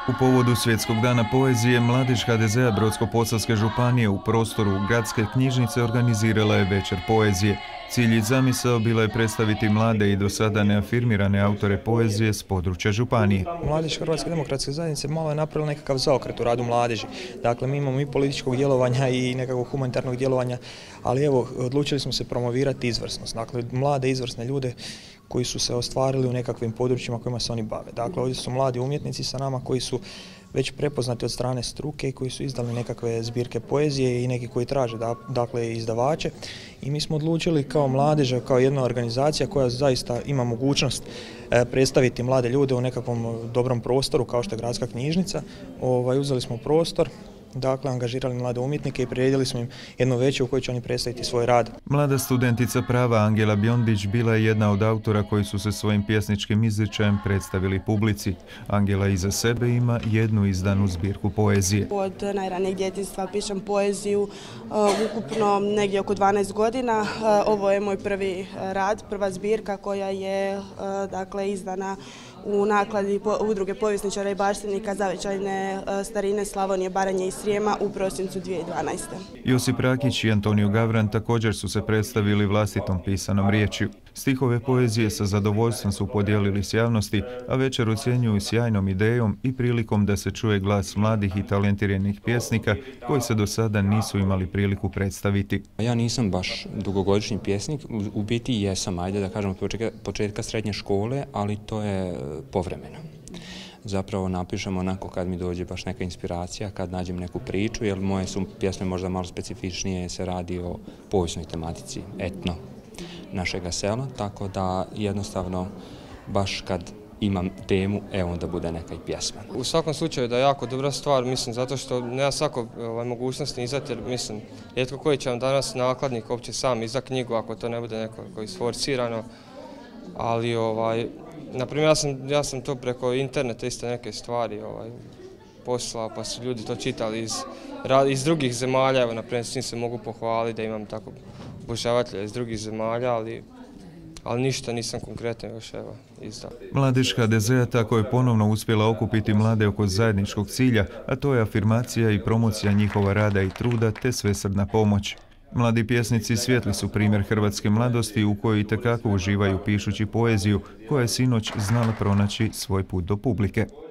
U povodu Svjetskog dana poezije, Mladež HDZ-a Brodsko-posavske županije u prostoru Gradske knjižnice organizirala je večer poezije. Cilj i zamisao bila je predstaviti mlade i do sada neafirmirane autore poezije s područja županije. Mladež Hrvatske demokratske zajednice malo je napravila nekakav zaokret u radu mladeži. Dakle, mi imamo i političkog djelovanja i nekakvog humanitarnog djelovanja, ali evo, odlučili smo se promovirati izvrsnost. Dakle, mlade izvrsne ljude koji su se ostvarili u nekakvim područjima kojima se oni bave. Dakle, ovdje su mladi umjetnici sa nama koji su već prepoznati od strane struke i koji su izdali nekakve zbirke poezije i neki koji traže, dakle, izdavače. I mi smo odlučili kao mladeža, kao jedna organizacija koja zaista ima mogućnost predstaviti mlade ljude u nekakvom dobrom prostoru kao što je Gradska knjižnica. Uzeli smo prostor, dakle, angažirali mlade umjetnike i priredili smo im jedno veće u kojoj će oni predstaviti svoj rad. Mlada studentica prava Angela Biondić bila je jedna od autora koji su se svojim pjesničkim izričajem predstavili publici. Angela iza sebe ima jednu izdanu zbirku poezije. Od najranijeg djetinjstva pišem poeziju, ukupno negdje oko 12 godina. Ovo je moj prvi rad, prva zbirka koja je izdana u nakladi Udruge povjesničara i baštenika zavičajne starine Slavonije, Baranje i Srijema u prosincu 2012. Josip Rakić i Antonio Gavran također su se predstavili vlastitom pisanom riječju. Stihove poezije sa zadovoljstvom su podijelili s javnosti, a večer ocjenjuju sjajnom idejom i prilikom da se čuje glas mladih i talentiranih pjesnika koji se do sada nisu imali priliku predstaviti. Ja nisam baš dugogodišnji pjesnik, u biti jesam, ajde da kažem, od početka srednje škole, ali to je povremeno. Zapravo napišem onako kad mi dođe baš neka inspiracija, kad nađem neku priču, jer moje su pjesme možda malo specifičnije, se radi o povijesnoj tematici, etno našega sela, tako da jednostavno baš kad imam temu, onda bude neka i pjesma. U svakom slučaju da je jako dobra stvar, mislim, zato što nema svako mogućnosti izdati, jer mislim, rijetko koji će vam danas nakladnik uopće sam izdati knjigu ako to ne bude neko koji je sforcirano, ali naprimjer ja sam to preko interneta isto neke stvari poslao, pa su ljudi to čitali iz drugih zemalja, evo naprimjer s njim se mogu pohvaliti da imam tako obožavatelja iz drugih zemalja, ali ništa nisam konkretno još izdao. Mladež HDZ-a tako je ponovno uspjela okupiti mlade oko zajedničkog cilja, a to je afirmacija i promocija njihova rada i truda te svesrdna pomoć. Mladi pjesnici svijetli su primjer hrvatske mladosti u kojoj itekako uživaju pišući poeziju koja je sinoć znala pronaći svoj put do publike.